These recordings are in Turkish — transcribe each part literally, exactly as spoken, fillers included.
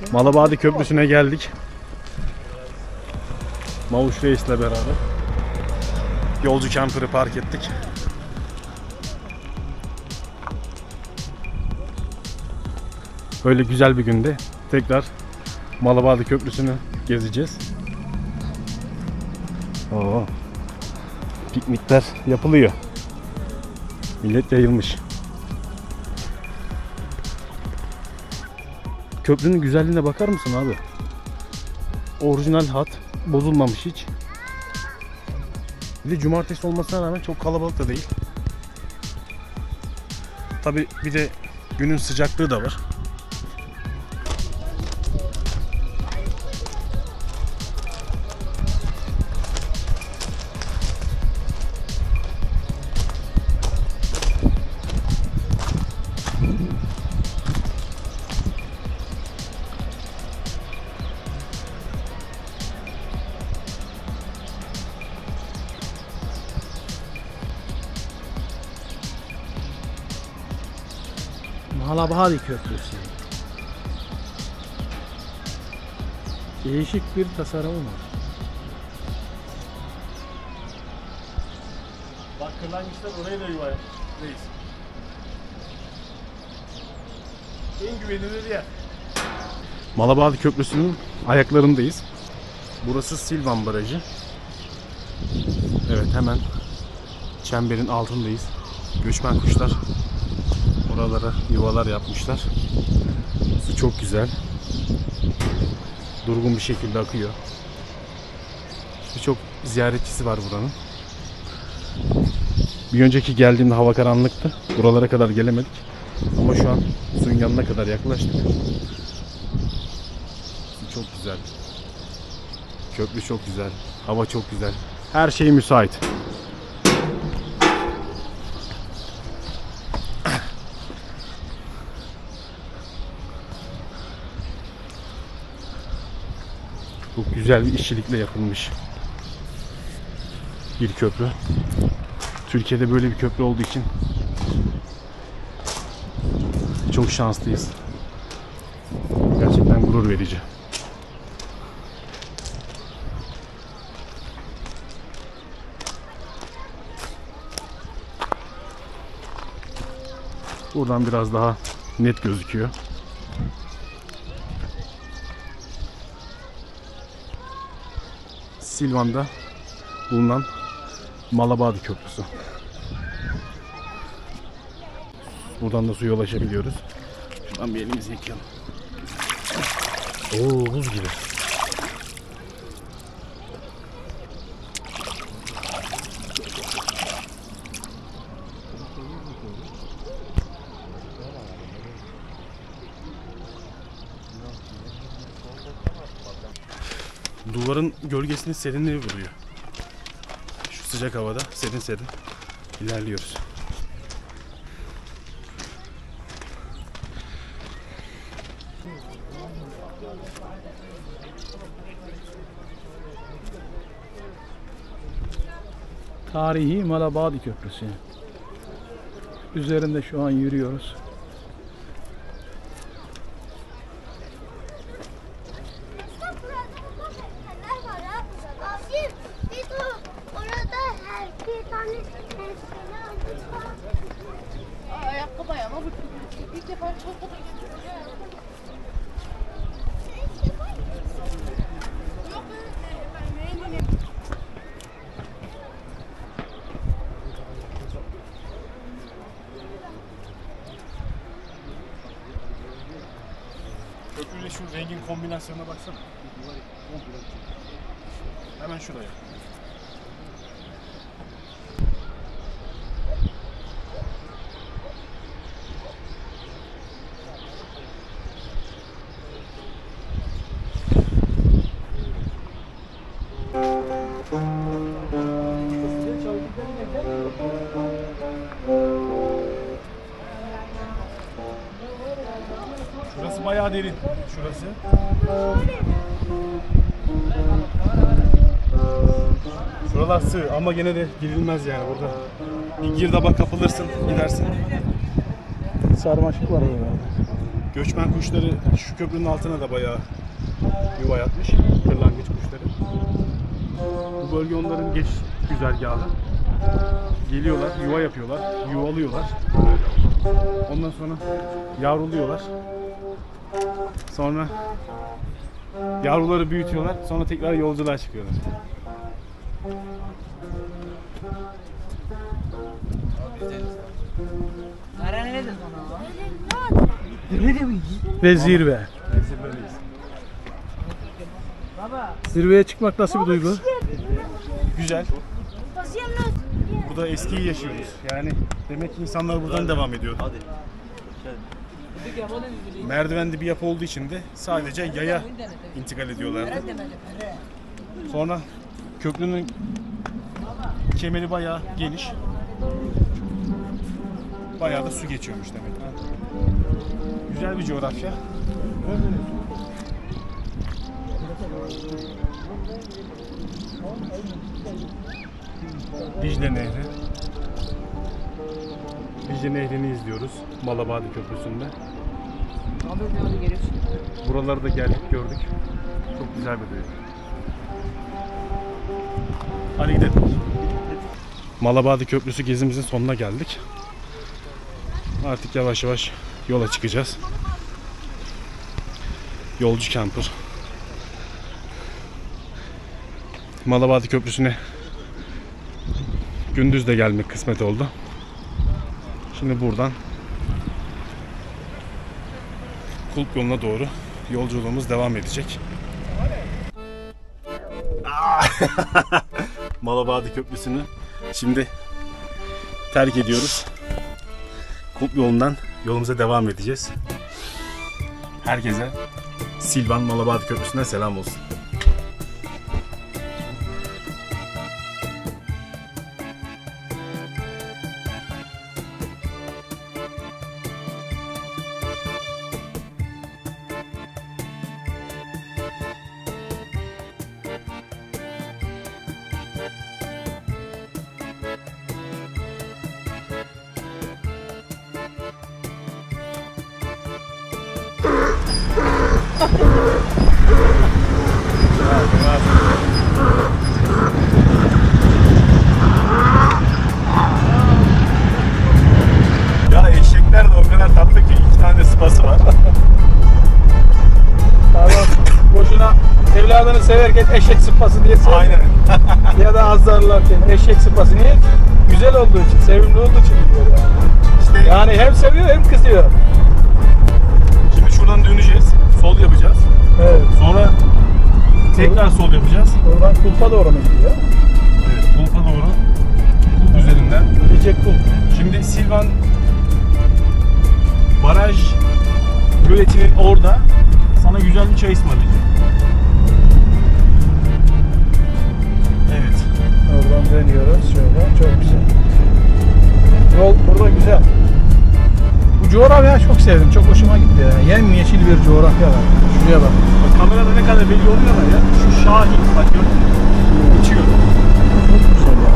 Malabadi Köprüsü'ne geldik. Mavuş Reis'le beraber. Yolcu camper'ı park ettik. Böyle güzel bir günde tekrar Malabadi Köprüsü'nü gezeceğiz. Oo. Piknikler yapılıyor. Millet yayılmış. Köprünün güzelliğine bakar mısın abi? Orijinal hat, bozulmamış hiç. Bir de cumartesi olmasına rağmen çok kalabalık da değil. Tabi bir de günün sıcaklığı da var. Malabadi Köprüsü. Değişik bir tasarımı var. Bak kırlangıçlar oraya da yuva reis. En güvenilir yer. Malabadi Köprüsü'nün ayaklarındayız. Burası Silvan Barajı. Evet, hemen çemberin altındayız. Göçmen kuşlar oralara yuvalar yapmışlar. Su çok güzel. Durgun bir şekilde akıyor. Birçok ziyaretçisi var buranın. Bir önceki geldiğimde hava karanlıktı. Buralara kadar gelemedik. Ama şu an suyun yanına kadar yaklaştık. Su çok güzel. Köprü çok güzel. Hava çok güzel. Her şey müsait. Çok güzel bir işçilikle yapılmış bir köprü. Türkiye'de böyle bir köprü olduğu için çok şanslıyız. Gerçekten gurur verici. Buradan biraz daha net gözüküyor. Silvan'da bulunan Malabadi Köprüsü. Buradan da suya ulaşabiliyoruz. Şuradan bir elimizi yıkayalım. Oo, buz gibi. Duvarın gölgesini serinliği vuruyor. Şu sıcak havada serin serin ilerliyoruz. Tarihi Malabadi Köprüsü. Üzerinde şu an yürüyoruz. Ayakkabı ama bu ilk defa çok Köprüyle şu rengin kombinasyonuna baksana. Hemen şuraya. Şurası bayağı derin. Şurası. Şuralar sığ ama gene de girilmez yani burada. Bir girdaba kapılırsın, gidersin. Sarmaşık var orada. Göçmen kuşları şu köprünün altına da bayağı yuva yapmış. Kırlangıç kuşları. Bu bölge onların geç güzergahı. Geliyorlar, yuva yapıyorlar, yuvalıyorlar. Ondan sonra yavruluyorlar. Sonra yavruları büyütüyorlar. Sonra tekrar yolculuğa çıkıyorlar. Ve zirve. Zirvedeyiz. Zirveye çıkmak nasıl bir duygu? Güzel. Burada eskiyi yaşıyoruz. Yani demek ki insanlar buradan devam ediyor. Merdivenli bir yapı olduğu için de sadece yaya intikal ediyorlardı. Sonra köprünün kemeri bayağı geniş. Bayağı da su geçiyormuş demek. Güzel bir coğrafya. Dicle Nehri. Dicle Nehri'ni izliyoruz Malabadi Köprüsü'nde. Buraları da geldik gördük. Çok güzel bir duygu. Hadi gidelim. Malabadi Köprüsü gezimizin sonuna geldik. Artık yavaş yavaş yola çıkacağız. Yolcu camper. Malabadi Köprüsü'ne gündüz de gelmek kısmet oldu. Şimdi buradan Kulp yoluna doğru yolculuğumuz devam edecek. Malabadi Köprüsü'nü şimdi terk ediyoruz. Kulp yolundan yolumuza devam edeceğiz. Herkese Silvan Malabadi Köprüsü'ne selam olsun. Ya eşekler de o kadar tatlı ki iki tane sıpası var. Tamam. Boşuna evladını severken eşek sıpası diye sever. Aynen. Ya da azarlarken eşek sıpası niye? Güzel olduğu için, sevimli olduğu için diyor yani. İşte Yani hem seviyor hem kızıyor. şimdi şuradan döneceğiz. Sol yapacağız. Evet. Sonra tekrar sol yapacağız. Oradan Kulp'a doğru mu gidiyor? Evet, Kulp'a doğru. Kulp üzerinden. Gidecek Kulp. Şimdi Silvan baraj göletinin orada sana güzel bir çay ısmarlayacağım. Evet. Oradan dönüyoruz şöyle. Çok güzel. Yol burada güzel. Bu coğrafyayı çok sevdim. Çok hoşuma gitti ya. Yemyeşil bir coğrafya var. Şuraya bak. Bak, kamerada ne kadar belli oluyor ama ya. Şu Şahin bak gördün mü? İçiyor. Çok güzel ya.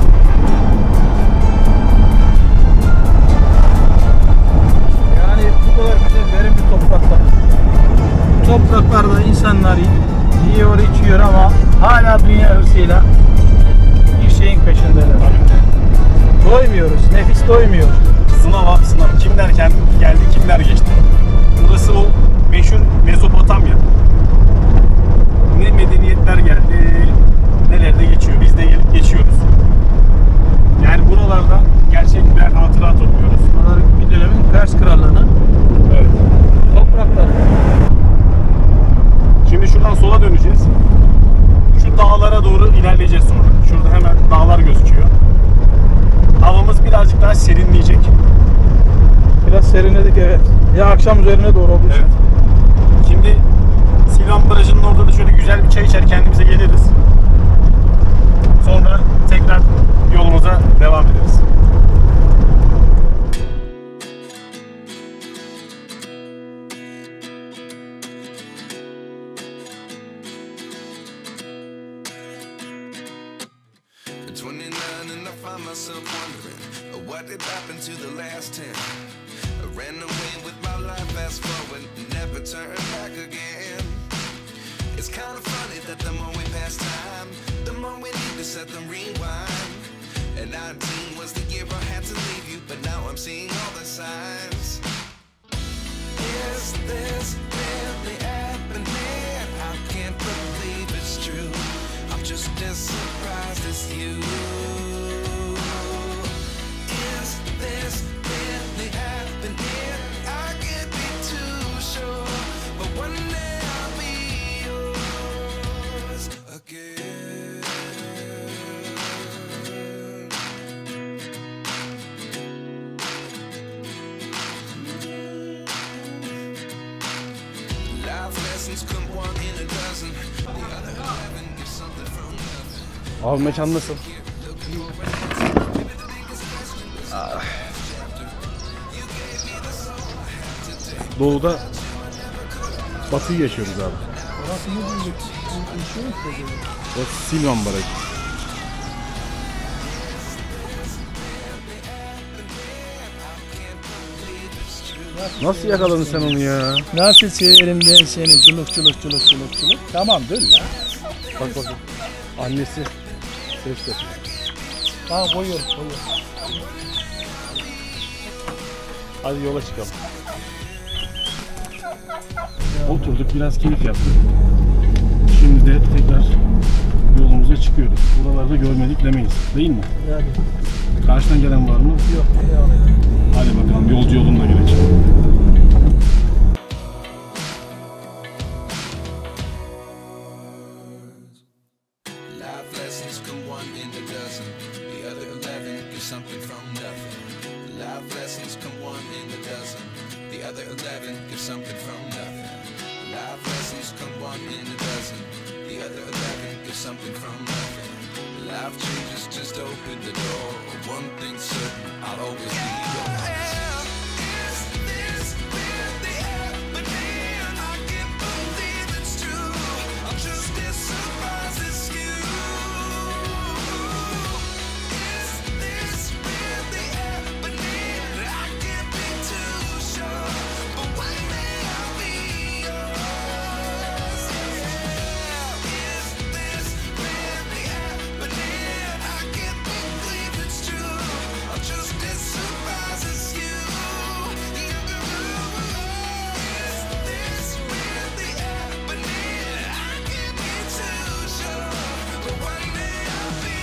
Yani bu kadar güzel verimli topraklar. Bu topraklarda insanlar yiyor, içiyor ama hala dünya hırsıyla bir şeyin peşindeler. Doymuyoruz. Nefis doymuyor. Sınav abi sınav. Kim derken geldi, kimler geçti. Burası o meşhur Mezopotamya. Ne medeniyetler geldi, neler de geçiyor. Biz de gelip geçiyoruz. Yani buralarda gerçek birer hatıra topluyoruz. Bunlar bir dönemin Pers krallığının Evet. toprakları. Şimdi şuradan sola döneceğiz. Şu dağlara doğru ilerleyeceğiz sonra. Şurada hemen dağlar gözüküyor. Havamız birazcık daha serinleyecek. Biraz serinledik evet. Ya akşam üzerine doğru olduğu için. Evet. Şimdi Silvan Barajı'nın orada da şöyle güzel bir çay içer kendimize geliriz. Sonra tekrar yolumuza devam ederiz. twenty-nine and I find myself wondering uh, what did happen to the last ten. I ran away with my life. life fast forward, never turn back again. It's kind of funny that the more we pass time, the more we need to set them rewind. And nineteen was the year I had to leave you, but now I'm seeing all the signs. Is this really happening? I can't believe it's true. I'm just as surprised as you. Is this really happening? I can't be too sure, but one day I'll be yours again. Life lessons come one in a dozen. The other eleven get something from nothing. Abi mekan nasıl? Doğuda batıyı yaşıyoruz abi. Orası iyi bir yaşıyor mu? Burası Silvan Barajı. Nasıl yakaladın sen onu ya? Nasıl severim ben seni culuk culuk culuk culuk culuk. Tamam dur la. Bak bak. Annesi ses yapıyor. Tamam koyuyorum koyuyorum. Hadi yola çıkalım. Oturduk biraz keyif yaptık. Şimdi de tekrar yolumuza çıkıyoruz. Buralarda görmedik demeyiz. Değil mi? Yani Karşıdan gelen var mı? yok. Devam edelim. Hadi bakalım yolcu yolunda gelecek. Life lessons come one in a dozen. The other eleven get something from nothing. Life lessons come one in a dozen. The other eleven get something from nothing. Life lessons come one in a dozen. The other eleven get something from nothing. Life changes, just open the door. One thing's certain, I'll always be yours. Is this really happening? I can't believe it's true. I'm just as surprised as you. Is this really happening? I can't be too sure, but one day I'll be yours. Is this really happening? I can't believe it's true. I'm just as surprised as you. Is this really happening? I can't be too sure, but one day I'll be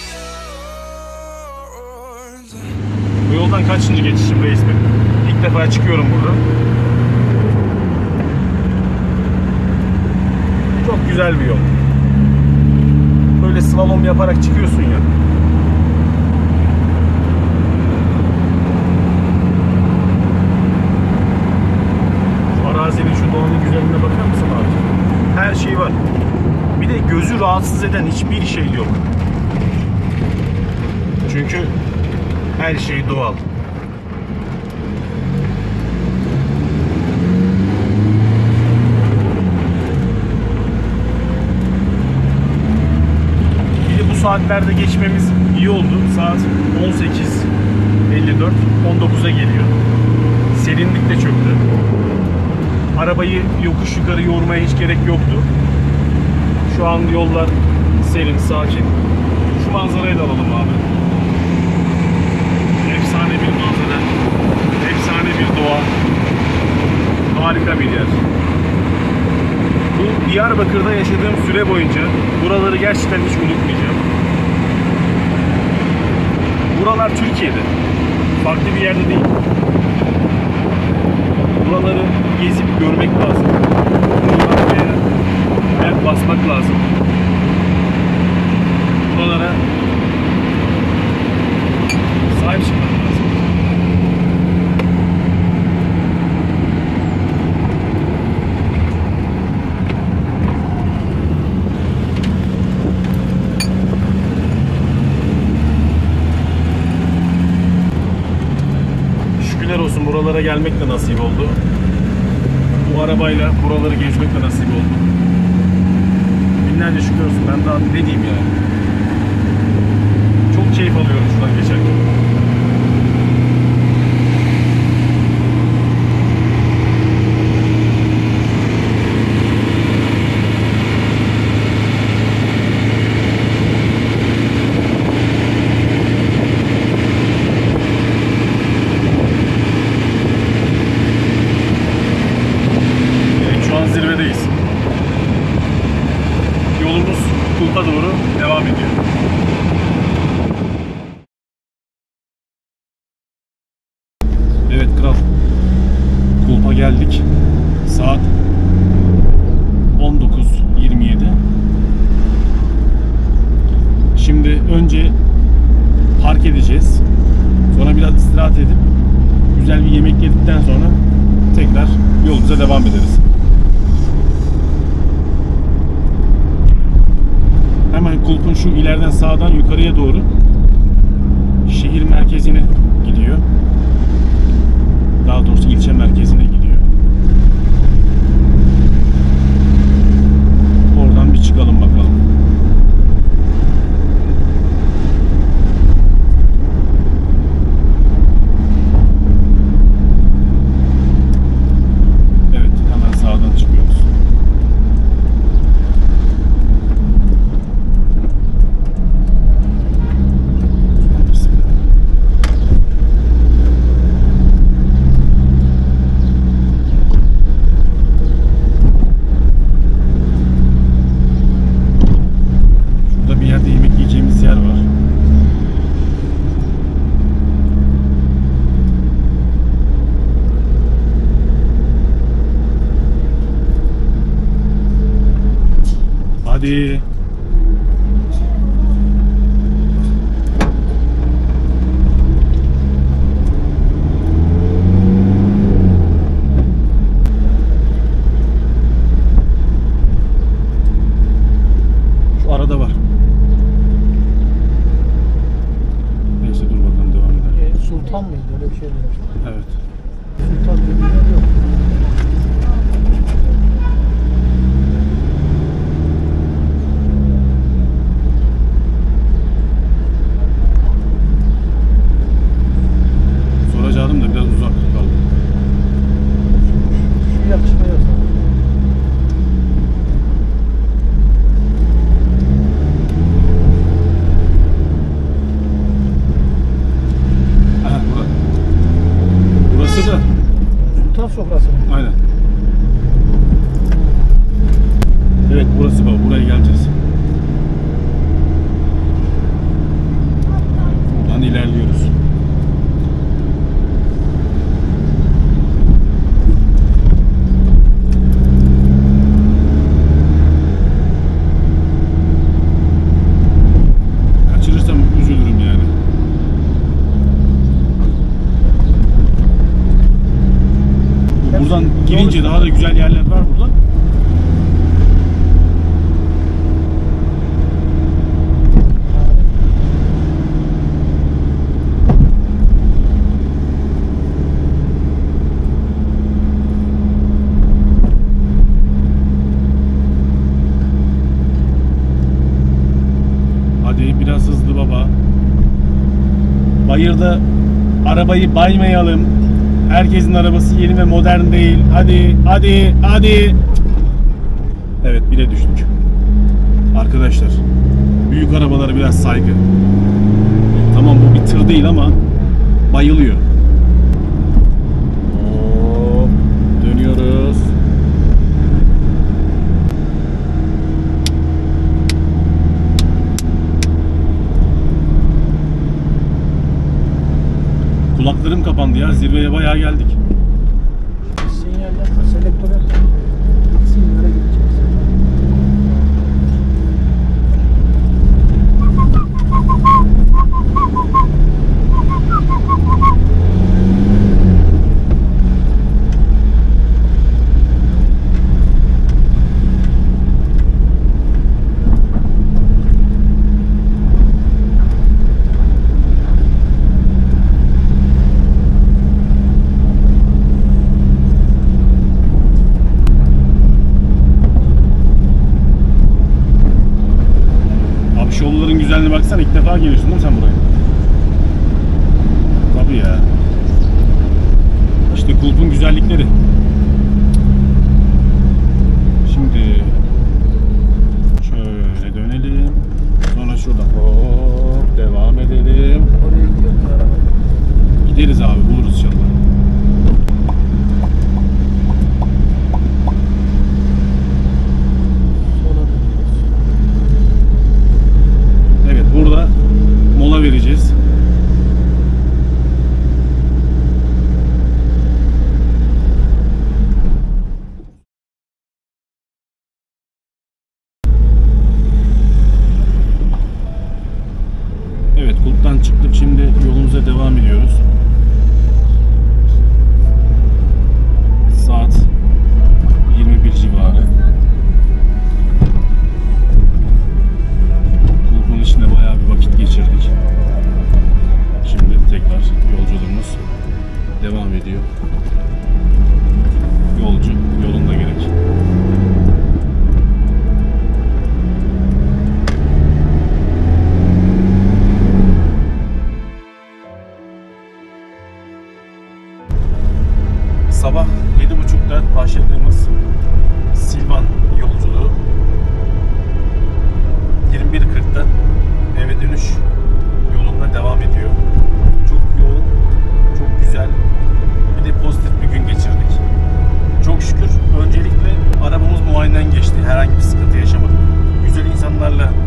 yours. Bu yoldan kaçıncı geçişim reis benim? İlk defa çıkıyorum burada. Çok güzel bir yol. Böyle slalom yaparak çıkıyorsun ya. Şu arazinin, şu doğanın güzelliğine bakar mısın abi? Her şey var. Bir de gözü rahatsız eden hiçbir şey yok. Çünkü her şey doğal. Bir de bu saatlerde geçmemiz iyi oldu. Saat on sekiz elli dört, on dokuza geliyor. Serinlik de çöktü. Arabayı yokuş yukarı yormaya hiç gerek yoktu. Şu an yollar serin, sakin. Şu manzarayı da alalım abi. Efsane bir manzara, efsane bir doğa, harika bir yer. Bu Diyarbakır'da yaşadığım süre boyunca buraları gerçekten hiç unutmayacağım. Buralar Türkiye'de, farklı bir yerde değil. Buraları gezip görmek lazım. Buralara ayak basmak lazım. Buralara sahip çıkmak lazım. Şükürler olsun, buralara gelmek de nasip oldu. Bu arabayla buraları gezmek de nasip oldu. Binlerce şükür olsun. Ben daha ne diyeyim yani. Çok keyif alıyorum şuradan geçerken. devam ediyor. Evet kral. Kulp'a geldik. Saat on dokuz yirmi yedi. Şimdi önce park edeceğiz. Sonra biraz istirahat edip güzel bir yemek yedikten sonra tekrar yolumuza devam ederiz. Hemen Kulp'un şu ileriden sağdan yukarıya doğru şehir merkezine gidiyor. Daha doğrusu ilçe merkezine gidiyor. Oradan bir çıkalım bakalım. Evet, hemen sağdan çıkıyoruz. Hadi. Şu arada var. Neyse dur bakalım devam edelim. E, Sultan mıydı? Öyle bir şey demiştim. Evet. Sultan diye bir yer yok. Soracaktım da biraz uzak kaldı. Şu yakışmıyor sana. Aha, bura. Burası da. Sultan sofrası mı? Aynen. Evet burası baba. Buraya geleceğiz. Buradan ilerliyoruz. Kaçırırsam üzülürüm yani. Buradan girince daha da güzel yerler var burada. Hadi biraz hızlı baba. Bayırda arabayı baymayalım. Herkesin arabası yeni ve modern değil. Hadi, hadi, hadi. Evet, bire düştük. Arkadaşlar, büyük arabalara biraz saygı. Tamam bu bir tır değil ama bayılıyor. Hop, dönüyoruz. Kulaklarım kapandı ya. Zirveye bayağı geldik. Sinyal yapma, selektöre sinyale gideceksin. Yolların güzelliğine baksana, ilk defa geliyorsun değil mi sen buraya? Tabii ya. İşte Kulp'un güzellikleri. Şimdi şöyle dönelim. Sonra şuradan hop devam edelim. Oraya gidiyoruz araba. Gideriz abi, buluruz inşallah. Sola dönüyoruz. dönüş yolunda devam ediyor. Çok yoğun, çok güzel, bir de pozitif bir gün geçirdik. Çok şükür öncelikle arabamız muayeneden geçti. Herhangi bir sıkıntı yaşamadık. Güzel insanlarla